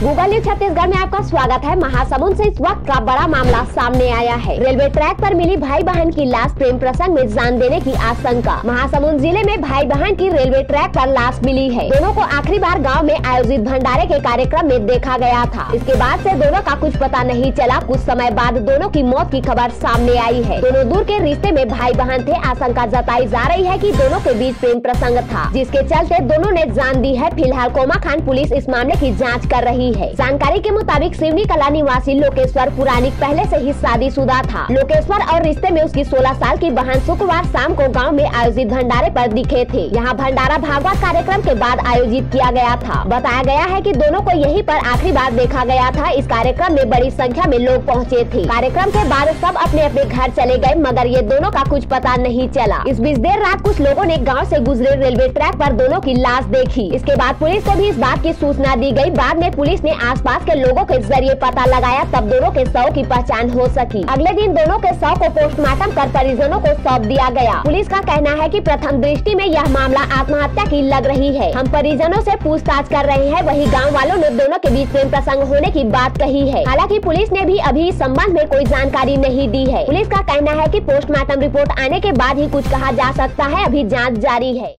Google news Chhattisgarh में आपका स्वागत है। महासमुंद से इस वक्त का बड़ा मामला सामने आया है। रेलवे ट्रैक पर मिली भाई बहन की लाश, प्रेम प्रसंग में जान देने की आशंका। महासमुंद जिले में भाई बहन की रेलवे ट्रैक पर लाश मिली है। दोनों को आखिरी बार गांव में आयोजित भंडारे के कार्यक्रम में देखा गया था। इसके बाद से दोनों का कुछ पता नहीं चला। कुछ समय बाद दोनों की मौत की खबर सामने आई है। दोनों दूर के रिश्ते में भाई बहन थे। आशंका जताई जा रही है कि दोनों के बीच प्रेम प्रसंग था, जिसके चलते दोनों ने जान दी है। फिलहाल कोमाखान पुलिस इस मामले की जाँच कर रही है। जानकारी के मुताबिक सिवनी कला निवासी लोकेश्वर पुरानिक पहले से ही शादीशुदा था। लोकेश्वर और रिश्ते में उसकी 16 साल की बहन शुक्रवार शाम को गांव में आयोजित भंडारे पर दिखे थे। यहां भंडारा भागवत कार्यक्रम के बाद आयोजित किया गया था। बताया गया है कि दोनों को यहीं पर आखिरी बार देखा गया था। इस कार्यक्रम में बड़ी संख्या में लोग पहुंचे थे। कार्यक्रम के बाद सब अपने अपने घर चले गए, मगर ये दोनों का कुछ पता नहीं चला। इस बीच देर रात कुछ लोगों ने गाँव से गुजरे रेलवे ट्रैक पर दोनों की लाश देखी। इसके बाद पुलिस को भी इस बात की सूचना दी गयी। बाद में पुलिस ने आसपास के लोगों के जरिए पता लगाया, तब दोनों के शव की पहचान हो सकी। अगले दिन दोनों के शव को पोस्टमार्टम कर परिजनों को सौंप दिया गया। पुलिस का कहना है कि प्रथम दृष्टि में यह मामला आत्महत्या की लग रही है। हम परिजनों से पूछताछ कर रहे हैं। वहीं गांव वालों ने दोनों के बीच प्रेम प्रसंग होने की बात कही है। हालांकि पुलिस ने भी अभी इस संबंध में कोई जानकारी नहीं दी है। पुलिस का कहना है कि पोस्टमार्टम रिपोर्ट आने के बाद ही कुछ कहा जा सकता है। अभी जाँच जारी है।